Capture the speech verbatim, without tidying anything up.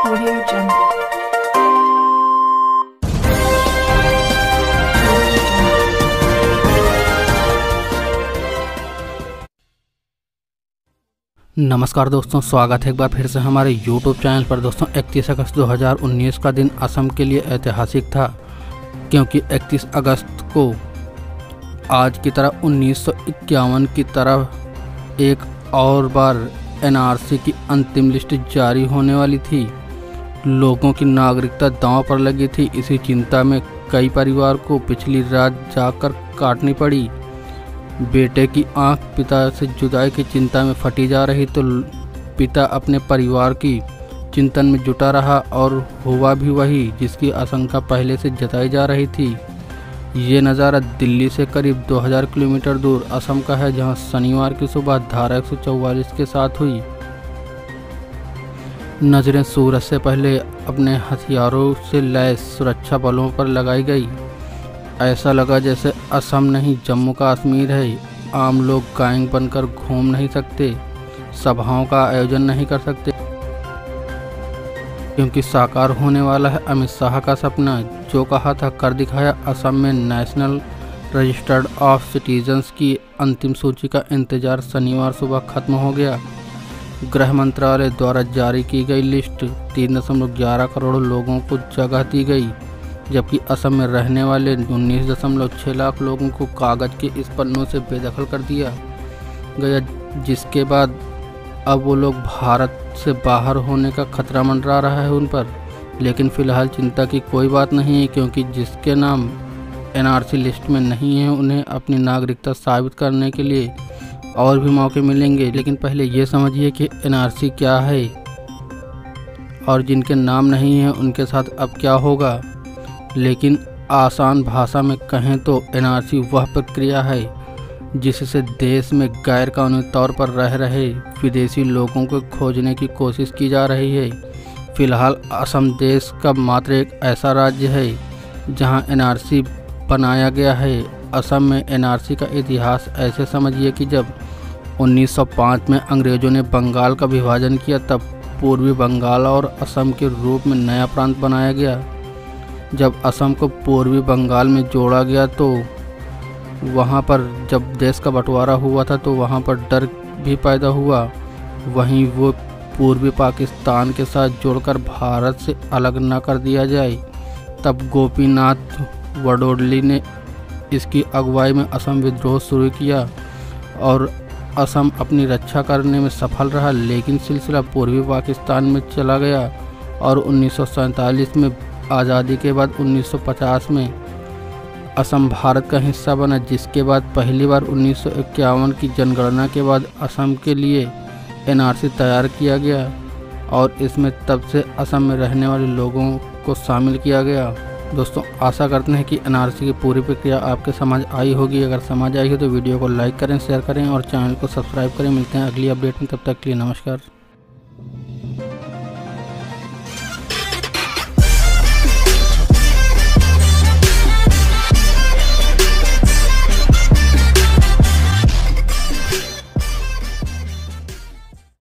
Audio Jungle. नमस्कार दोस्तों, स्वागत है एक बार फिर से हमारे यूट्यूब चैनल पर। दोस्तों इकतीस अगस्त दो हज़ार उन्नीस का दिन असम के लिए ऐतिहासिक था, क्योंकि इकतीस अगस्त को आज की तरह उन्नीस सौ इक्यावन की तरह एक और बार एन आर सी की अंतिम लिस्ट जारी होने वाली थी। लोगों की नागरिकता दांव पर लगी थी। इसी चिंता में कई परिवार को पिछली रात जाकर काटनी पड़ी। बेटे की आंख पिता से जुदाई की चिंता में फटी जा रही तो पिता अपने परिवार की चिंतन में जुटा रहा, और हुआ भी वही जिसकी आशंका पहले से जताई जा रही थी। ये नज़ारा दिल्ली से करीब दो हज़ार किलोमीटर दूर असम का है, जहां शनिवार की सुबह धारा एक सौ चौवालीस के साथ हुई। नजरें सूरज से पहले अपने हथियारों से लैस सुरक्षा बलों पर लगाई गई। ऐसा लगा जैसे असम नहीं जम्मू कश्मीर है। आम लोग गायक बनकर घूम नहीं सकते, सभाओं का आयोजन नहीं कर सकते, क्योंकि साकार होने वाला है अमित शाह का सपना। जो कहा था कर दिखाया। असम में नेशनल रजिस्टर्ड ऑफ सिटीजन्स की अंतिम सूची का इंतजार शनिवार सुबह खत्म हो गया। गृह मंत्रालय द्वारा जारी की गई लिस्ट तीन दशमलव ग्यारह करोड़ लोगों को जगह दी गई, जबकि असम में रहने वाले उन्नीस दशमलव छः लाख लोगों को कागज़ के इस पन्नों से बेदखल कर दिया गया, जिसके बाद अब वो लोग भारत से बाहर होने का खतरा मंडरा रहा है उन पर। लेकिन फ़िलहाल चिंता की कोई बात नहीं है, क्योंकि जिसके नाम एन आर सी लिस्ट में नहीं है उन्हें अपनी नागरिकता साबित करने के लिए और भी मौके मिलेंगे। लेकिन पहले ये समझिए कि एन आर सी क्या है और जिनके नाम नहीं है उनके साथ अब क्या होगा। लेकिन आसान भाषा में कहें तो एन आर सी वह प्रक्रिया है जिससे देश में गैर कानूनी तौर पर रह रहे विदेशी लोगों को खोजने की कोशिश की जा रही है। फ़िलहाल असम देश का मात्र एक ऐसा राज्य है जहां एन आर सी बनाया गया है। असम में एन आर सी का इतिहास ऐसे समझिए कि जब उन्नीस सौ पाँच में अंग्रेज़ों ने बंगाल का विभाजन किया, तब पूर्वी बंगाल और असम के रूप में नया प्रांत बनाया गया। जब असम को पूर्वी बंगाल में जोड़ा गया तो वहाँ पर जब देश का बंटवारा हुआ था तो वहाँ पर डर भी पैदा हुआ। वहीं वो पूर्वी पाकिस्तान के साथ जोड़कर भारत से अलग न कर दिया जाए, तब गोपीनाथ वडोदली ने इसकी अगुवाई में असम विद्रोह शुरू किया और असम अपनी रक्षा करने में सफल रहा। लेकिन सिलसिला पूर्वी पाकिस्तान में चला गया और उन्नीस सौ सैंतालीस में आज़ादी के बाद उन्नीस सौ पचास में असम भारत का हिस्सा बना, जिसके बाद पहली बार उन्नीस सौ इक्यावन की जनगणना के बाद असम के लिए एन आर सी तैयार किया गया और इसमें तब से असम में रहने वाले लोगों को शामिल किया गया। दोस्तों आशा करते हैं कि एन आर सी की पूरी प्रक्रिया आपके समझ आई होगी। अगर समझ आई हो तो वीडियो को लाइक करें, शेयर करें और चैनल को सब्सक्राइब करें। मिलते हैं अगली अपडेट में, तब तक के लिए नमस्कार।